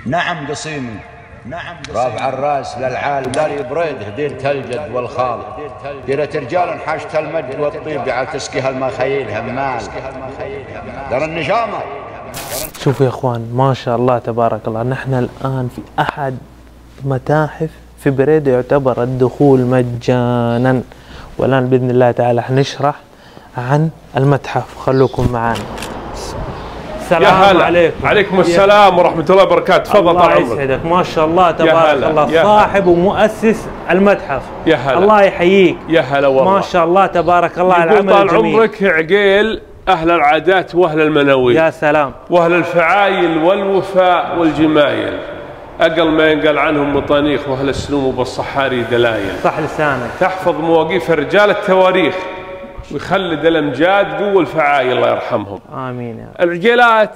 نعم قصيمي، نعم قصيمي. رافع الراس للعالم داري بريده ديرة الجد والخال، ديرة رجال حاشت المجد والطيب على تسقيها المخايل همال دار النجامة. شوفوا يا اخوان ما شاء الله تبارك الله، نحن الان في احد متاحف في بريدة يعتبر الدخول مجانا، والان باذن الله تعالى حنشرح عن المتحف. خلوكم معنا. السلام عليكم. عليكم السلام ورحمة الله وبركاته. تفضل. الله يسعدك. ما شاء الله تبارك الله، صاحب ومؤسس المتحف. يا هلا. الله يحييك. يا هلا والله. ما شاء الله تبارك الله على العمل الجميل. طال الجميل. عمرك عقيل أهل العادات وأهل المناويل. يا سلام. وأهل الفعايل والوفاء والجمايل، أقل ما ينقل عنهم مطانيخ، وأهل السلوم وبالصحاري دلايل. صح لسانك. تحفظ مواقيف الرجال التواريخ، ويخلد الأمجاد قوة الفعايل الله يرحمهم. آمين يا رب. العقيلات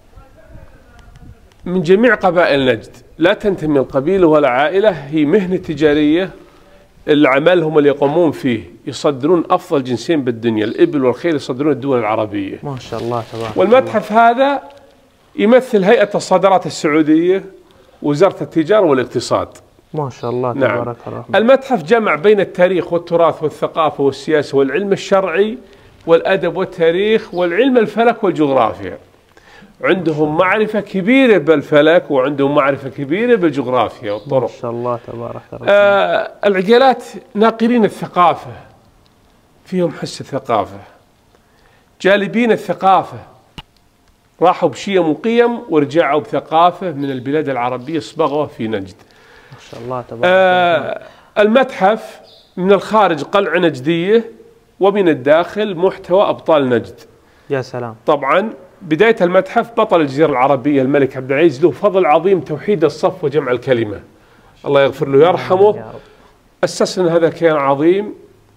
من جميع قبائل نجد، لا تنتمي القبيلة ولا عائلة، هي مهنة تجارية اللي عملهم اللي يقومون فيه يصدرون أفضل جنسين بالدنيا، الإبل والخيل، يصدرون الدول العربية. ما شاء الله تبارك. والمتحف هذا يمثل هيئة الصادرات السعودية، وزارة التجارة والاقتصاد. ما شاء الله تبارك الله. المتحف جمع بين التاريخ والتراث والثقافة والسياسة والعلم الشرعي والأدب والتاريخ والعلم الفلك والجغرافيا. عندهم معرفة كبيرة بالفلك، وعندهم معرفة كبيرة بالجغرافيا والطرق. ما شاء الله تبارك الله. العقيلات ناقلين الثقافة، فيهم حس الثقافة، جالبين الثقافة، راحوا بشيم وقيم ورجعوا بثقافة من البلاد العربية صبغوها في نجد. ما شاء الله تبارك الله. المتحف من الخارج قلعة نجدية، ومن الداخل محتوى أبطال نجد. يا سلام. طبعا بداية المتحف بطل الجزيرة العربية الملك عبد العزيز، له فضل عظيم توحيد الصف وجمع الكلمة، الله يغفر له ويرحمه. أسس لنا هذا الكيان عظيم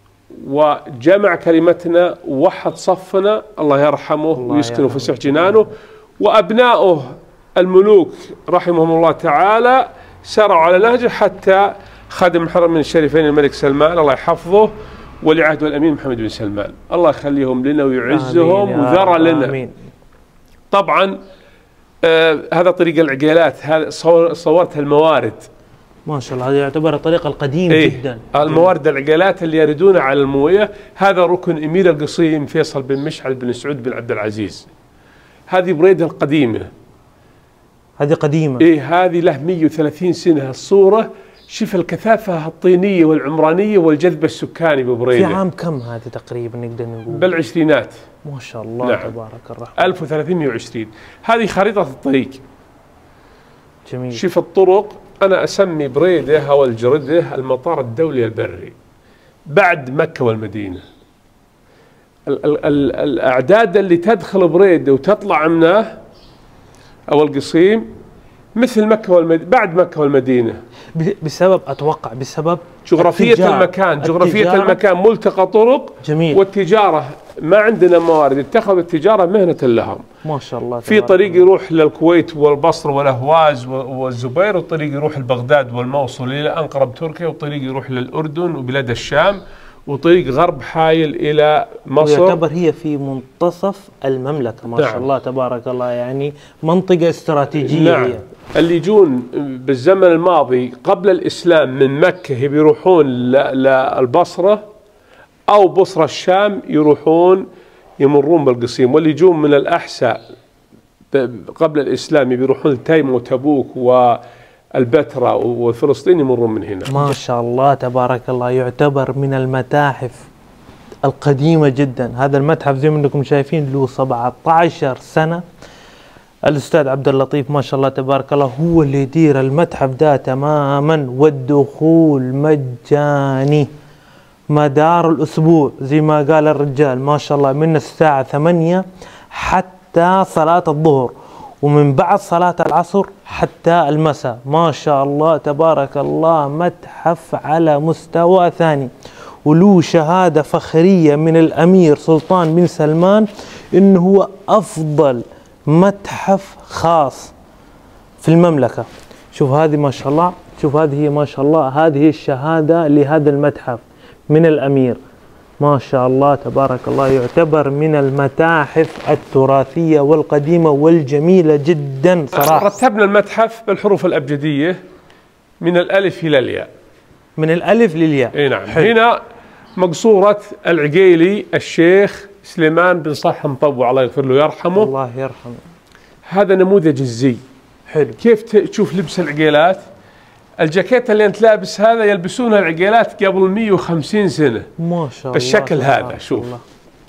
وجمع كلمتنا ووحد صفنا، الله يرحمه ويسكن فسح جنانه. وأبناؤه الملوك رحمهم الله تعالى ساروا على نهجه حتى خادم الحرمين الشريفين الملك سلمان الله يحفظه، ولي عهده الأمين محمد بن سلمان، الله يخليهم لنا ويعزهم وذرى لنا. آمين. طبعا هذا طريق العقيلات، هذا صورت الموارد. ما شاء الله، هذه يعتبر الطريقة القديم جدا. الموارد العقيلات اللي يردون على المويه، هذا ركن امير القصيم فيصل بن مشعل بن سعود بن عبد العزيز. هذه بريدة القديمة. هذه قديمة. هذه له 130 سنة الصورة. شوف الكثافة الطينية والعمرانية والجذب السكاني ببريدة. في عام كم هذه تقريبا نقدر نقول؟ بالعشرينات. ما شاء الله. نعم. تبارك الرحمن. 1320. هذه خريطة الطريق. جميل. شوف الطرق، أنا أسمي بريدة أو الجردة المطار الدولي البري بعد مكة والمدينة. الأعداد اللي تدخل بريدة وتطلع منه أو القصيم مثل مكة والمدينة، بعد مكة والمدينة، بسبب أتوقع بسبب جغرافية المكان. جغرافية المكان ملتقى طرق. جميل. والتجارة ما عندنا موارد، اتخذوا التجارة مهنة لهم. ما شاء الله. في طريق يروح للكويت والبصر والأهواز والزبير، وطريق يروح لبغداد والموصل إلى أنقرة بتركيا، وطريق يروح للأردن وبلاد الشام، وطريق غرب حايل إلى مصر. ويعتبر هي في منتصف المملكة. ما شاء الله تبارك الله، يعني منطقة استراتيجية. نعم. اللي يجون بالزمن الماضي قبل الإسلام من مكة بيروحون للبصرة أو بصرة الشام، يروحون يمرون بالقصيم. واللي يجون من الأحساء قبل الإسلام بيروحون لتيم وتبوك والبتراء وفلسطين، يمرون من هنا. ما شاء الله تبارك الله، يعتبر من المتاحف القديمة جدا. هذا المتحف زي ما انكم شايفين له 17 سنة. الأستاذ عبد اللطيف ما شاء الله تبارك الله هو اللي يدير المتحف ده تماما، والدخول مجاني مدار الأسبوع زي ما قال الرجال. ما شاء الله من الساعة 8 حتى صلاة الظهر، ومن بعد صلاة العصر حتى المساء. ما شاء الله تبارك الله، متحف على مستوى ثاني، وله شهادة فخرية من الأمير سلطان بن سلمان إنه هو أفضل متحف خاص في المملكة. شوف هذه ما شاء الله، شوف هذه هي ما شاء الله، هذه الشهادة لهذا المتحف من الأمير ما شاء الله تبارك الله، يعتبر من المتاحف التراثية والقديمة والجميلة جدا صراحة. رتبنا المتحف بالحروف الأبجدية من الألف إلى الياء. من الألف للياء. اي نعم. هنا مقصورة العقيلي الشيخ سليمان بن صالح مطوع الله يغفر له ويرحمه. الله يرحمه. هذا نموذج الزي. حلو. كيف تشوف لبس العقيلات؟ الجاكيت اللي انت لابس هذا يلبسونها العقيلات قبل 150 سنة. ما شاء الله. بالشكل هذا شوف. الله.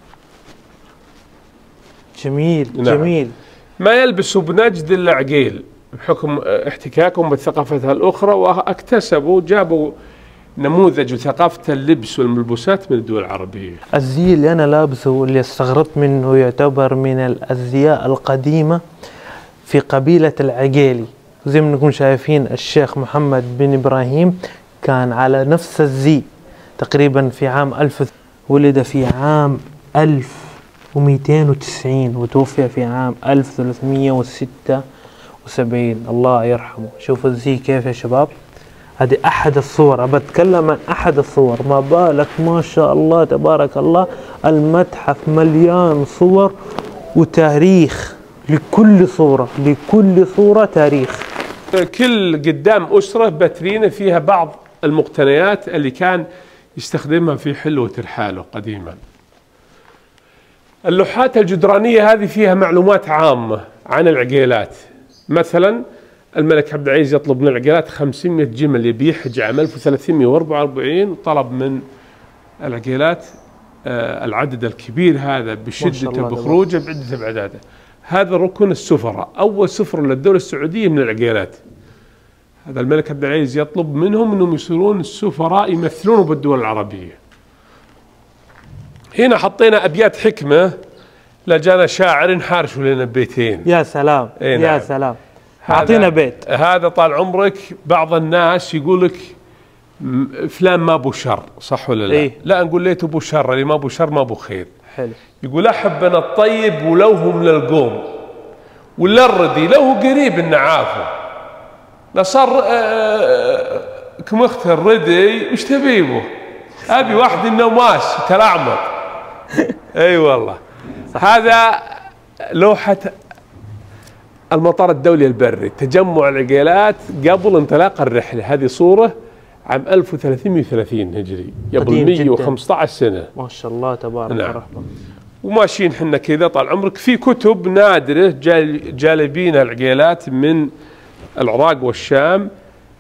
جميل. نعم. جميل. ما يلبسوا بنجد الا عقيل بحكم احتكاكهم بالثقافات الأخرى، واكتسبوا جابوا نموذج وثقافة اللبس والملبوسات من الدول العربية. الزي اللي أنا لابسه واللي استغربت منه يعتبر من الأزياء القديمة في قبيلة العقيلي. زي ما نكون شايفين الشيخ محمد بن إبراهيم كان على نفس الزي تقريبا في عام ولد في عام 1290 وتوفي في عام 1376. الله يرحمه. شوفوا الزي كيف يا شباب. هذه أحد الصور، بتكلم عن أحد الصور، ما بالك ما شاء الله تبارك الله. المتحف مليان صور وتاريخ، لكل صورة تاريخ. كل قدام أسرة باترينة فيها بعض المقتنيات اللي كان يستخدمها في حلوة رحاله قديما. اللوحات الجدرانية هذه فيها معلومات عامة عن العقيلات. مثلا الملك عبد العزيز يطلب من العقيلات 500 جمل يبي يحج عام 1344، طلب من العقيلات العدد الكبير هذا بشدته بخروجه بعدة بعداده. هذا ركن السفراء، أول سفر للدولة السعودية من العقيلات. هذا الملك عبد العزيز يطلب منهم أنهم يصيرون السفراء يمثلونه بالدول العربية. هنا حطينا أبيات حكمة لجانا شاعر حارش لنا بيتين. يا سلام. نعم. يا سلام. أعطينا بيت. هذا طال عمرك بعض الناس يقول لك فلان ما ابو شر، صح ولا لا؟ إيه؟ لا نقول ليته ابو شر، اللي ما ابو شر ما ابو خير. حلو. يقول احبنا الطيب ولو هم للقوم، ولا الردي لو هو قريب النعافه، لا صار كم اخت الردي وش تبيبه؟ ابي واحد النواس تلعمط. اي والله. هذا لوحه المطار الدولي البري، تجمع العقيلات قبل انطلاق الرحلة. هذه صورة عام 1330 هجري، قبل 115 سنة. ما شاء الله تبارك الرحمن. وماشيين حنا كذا طال عمرك. في كتب نادرة جالبينها العقيلات من العراق والشام،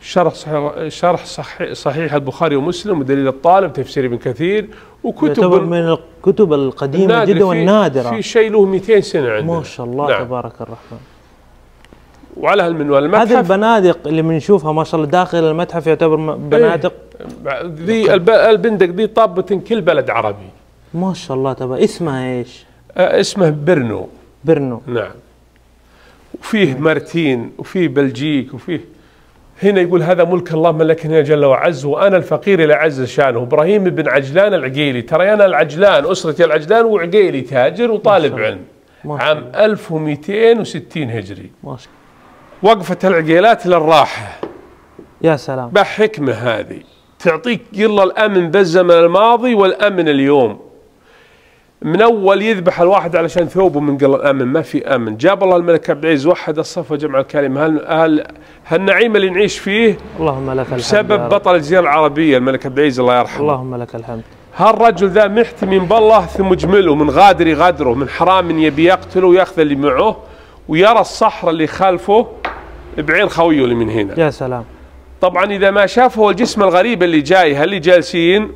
شرح صحيح البخاري ومسلم ودليل الطالب تفسير ابن كثير، وكتب من الكتب القديمة جدا والنادرة. في شيء له 200 سنة عندنا. ما شاء الله. نعم. تبارك الرحمن. وعلى هالمنوال المتحف هذه البنادق اللي بنشوفها ما شاء الله داخل المتحف يعتبر بنادق. ذي البندق ذي طابة كل بلد عربي. ما شاء الله تبارك. اسمها ايش؟ اسمه برنو. برنو. نعم. وفيه مارتين وفيه بلجيك وفيه. هنا يقول هذا ملك الله ملكني جل وعز وأنا الفقير إلى عز شانه. إبراهيم بن عجلان العقيلي. ترى أنا العجلان، أسرتي العجلان، وعقيلي تاجر وطالب علم. عام 1260 هجري. ما شاء الله. وقفة العقيلات للراحة. يا سلام. بحكمة هذه تعطيك يلا الأمن بالزمن الماضي والأمن اليوم. من أول يذبح الواحد علشان ثوبه من قل الأمن، ما في أمن. جاب الله الملك عبد العزيز وحد الصف وجمع الكلمة. هالنعيم اللي نعيش فيه اللهم لك الحمد بسبب بطل الجزيرة العربية الملك عبد العزيز الله يرحمه. اللهم لك الحمد. هالرجل ذا محتمي بالله ثم جمله، من غادر يغادره، من حرام يبي يقتله وياخذ اللي معه، ويرى الصحراء اللي خلفه بعين خويه اللي من هنا. يا سلام. طبعا إذا ما شافه الجسم الغريب اللي جاي، هاللي جالسين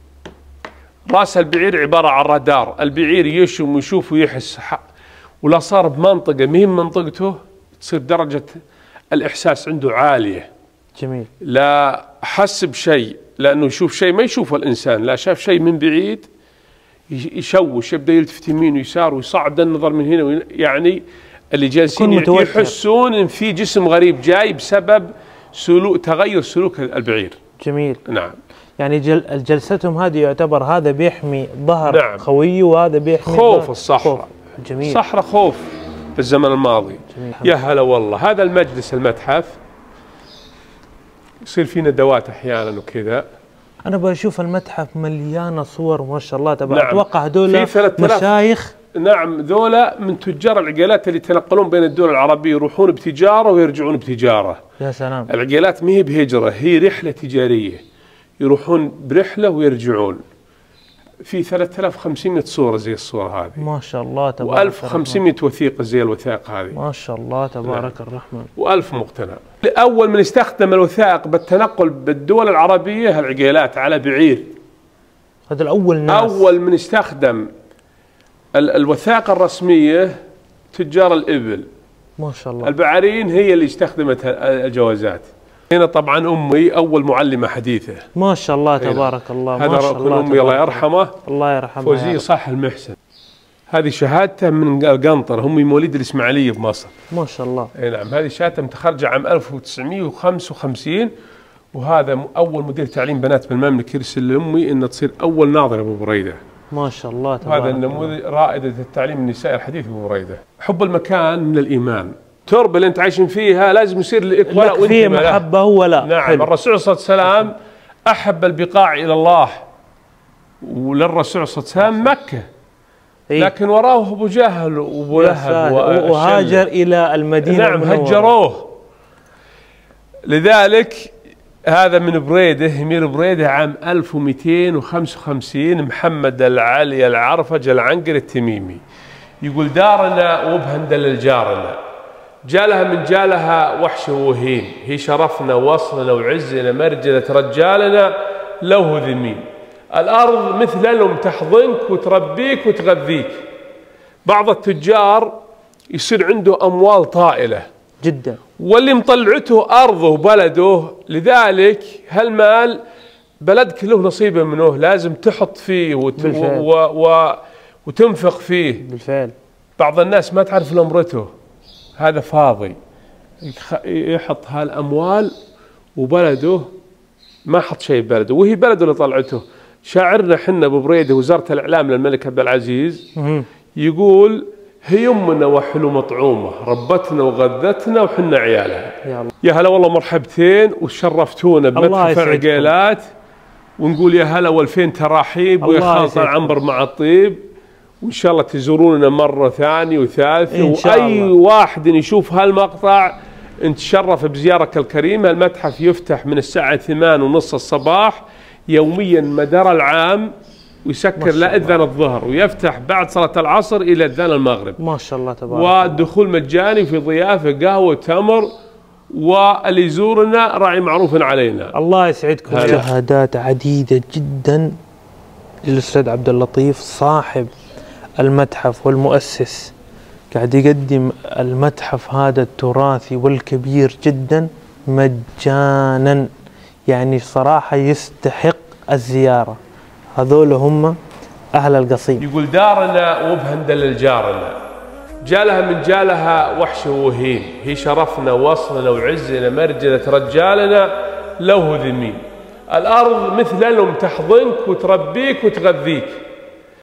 راس البعير عبارة عن رادار، البعير يشم ويشوف ويحس، ولا صار بمنطقة مهم منطقته تصير درجة الإحساس عنده عالية. جميل. لا حس بشيء لأنه يشوف شيء ما يشوفه الإنسان، لا شاف شيء من بعيد يشوش، يبدأ يلتفت يمين ويسار ويصعد النظر من هنا، يعني اللي جالسين يحسون إن في جسم غريب جاي بسبب تغير سلوك البعير. جميل. نعم. يعني جلستهم هذه يعتبر هذا بيحمي ظهر نعم. خويه وهذا بيحمي خوف الصحراء. جميل. صحراء خوف في الزمن الماضي. جميل. يا هلا والله. هذا المجلس المتحف يصير فيه ندوات احيانا وكذا. انا بشوف المتحف مليانه صور ما شاء الله تبارك. نعم. اتوقع هذول مشايخ. نعم، ذولا من تجار العقيلات اللي يتنقلون بين الدول العربية، يروحون بتجارة ويرجعون بتجارة. يا سلام. العقيلات ما هي بهجرة، هي رحلة تجارية، يروحون برحلة ويرجعون. في 3500 صورة زي الصورة هذه ما شاء الله تبارك. و1500 وثيقة زي الوثائق هذه ما شاء الله تبارك الرحمن. و1000 مقتنى. أول من استخدم الوثائق بالتنقل بالدول العربية العقيلات على بعير. هذا الأول ناس. أول من استخدم الوثائق الرسمية تجار الإبل. ما شاء الله. البعارين هي اللي استخدمت الجوازات. هنا طبعا أمي أول معلمة حديثة. ما شاء الله تبارك الله. ما شاء الله. هذا أمي الله يرحمه. الله يرحمه. فوزية صح المحسن. هذه شهادته من القنطرة، هم مواليد الإسماعيلية بمصر. ما شاء الله. اي نعم، هذه شهادته متخرجة عام 1955، وهذا أول مدير تعليم بنات بالمملكة يرسل لأمي إن تصير أول ناظرة أبو بريدة. ما شاء الله تبارك. هذا النموذج رائدة التعليم النسائي الحديث أبو بريدة. حب المكان من الإيمان. التربة اللي أنت عايشين فيها لازم يصير لك ولا وأنت فيه محبة ولا. نعم. حلو. الرسول صلى الله عليه وسلم أحب البقاع إلى الله، وللرسول صلى الله عليه وسلم مكة. لكن وراه أبو جهل وأبو لهب وهاجر إلى المدينة. نعم، هجروه. لذلك هذا من بريدة، أمير بريدة عام 1255، محمد العلي العرفج العنقري التميمي، يقول دارنا وبهندل لجارنا، جالها من جالها وحش وهين، هي شرفنا وصلنا وعزنا مرجلة رجالنا لو ذمين، الأرض مثل لهم تحضنك وتربيك وتغذيك. بعض التجار يصير عنده أموال طائلة جدا، واللي مطلعته أرضه وبلده، لذلك هالمال بلدك له نصيبه منه، لازم تحط فيه وتنفق فيه. بالفعل. بعض الناس ما تعرف نمرته، هذا فاضي يحط هالأموال وبلده ما حط شيء ببلده، وهي بلده اللي طلعته. شاعرنا حنا أبو بريدة وزارة الإعلام للملك عبد العزيز يقول هي أمنا وحلو مطعومة، ربتنا وغذتنا وحنا عيالها. يا هلا والله، مرحبتين وشرفتونا بمتحف العقيلات، ونقول يا هلا والفين تراحيب ويخلط العنبر مع الطيب، وإن شاء الله تزوروننا مرة ثانية وثالثة، وأي واحد يشوف هالمقطع نتشرف بزيارتك الكريمة. المتحف يفتح من الساعة 8:30 الصباح يوميا مدار العام، ويسكر لأذان الظهر، ويفتح بعد صلاة العصر إلى أذان المغرب. ما شاء الله تبارك. والدخول مجاني، في ضيافة قهوة تمر، واللي يزورنا راعي معروف علينا. الله يسعدكم. شهادات عديدة جدا للأستاذ عبد اللطيف صاحب المتحف والمؤسس، قاعد يقدم المتحف هذا التراثي والكبير جدا مجانا، يعني صراحة يستحق الزيارة. هذول هم أهل القصيم. يقول دارنا وبهندل لجارنا، جالها من جالها وحش وهين، هي شرفنا وصلنا وعزنا مرجلة رجالنا لو ذمين، الأرض مثل لهم تحضنك وتربيك وتغذيك.